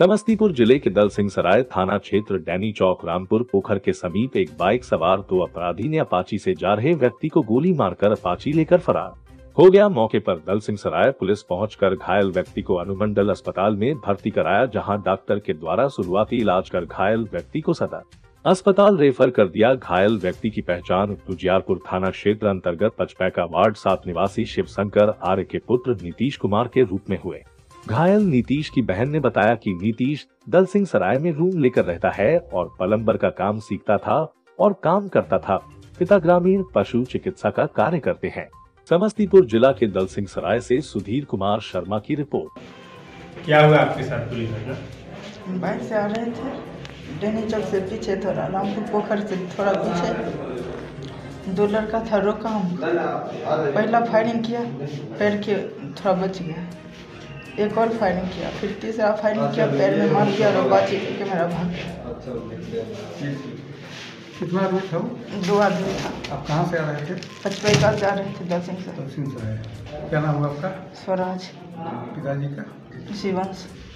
समस्तीपुर जिले के दलसिंह सराय थाना क्षेत्र डैनी चौक रामपुर पोखर के समीप एक बाइक सवार दो अपराधी ने अपाची से जा रहे व्यक्ति को गोली मारकर अपाची लेकर फरार हो गया। मौके पर दलसिंह सराय पुलिस पहुंचकर घायल व्यक्ति को अनुमंडल अस्पताल में भर्ती कराया, जहां डॉक्टर के द्वारा शुरुआती इलाज कर घायल व्यक्ति को सदर अस्पताल रेफर कर दिया। घायल व्यक्ति की पहचान तुजियारपुर थाना क्षेत्र अंतर्गत पचपैका वार्ड 7 निवासी शिवशंकर आर्य के पुत्र नीतीश कुमार के रूप में हुए। घायल नीतीश की बहन ने बताया कि नीतीश दलसिंह सराय में रूम लेकर रहता है और प्लम्बर का काम सीखता था और काम करता था। पिता ग्रामीण पशु चिकित्सा का कार्य करते हैं। समस्तीपुर जिला के दलसिंह सराय से सुधीर कुमार शर्मा की रिपोर्ट। क्या हुआ आपके साथ पुलिस है? बाइक से आ रहे थे, डैनी चौक से पीछे थोड़ा, रामपुर पोखर से थोड़ा पीछे दो लड़का था, रोका हम, पहला फायरिंग किया, पैर के थोड़ा बच गया, एक और फायरिंग किया, फिर तीसरा फायरिंग किया, पैर में मार दिया और बाची के मेरा भाग गया। कितना आदमी था? 2 आदमी था। आप कहाँ से आ रहे थे? पचपैका जा रहे थे दलसिंह से। दलसिंह सराय। क्या नाम हुआ आपका? स्वराज। पिताजी का? शिवंश।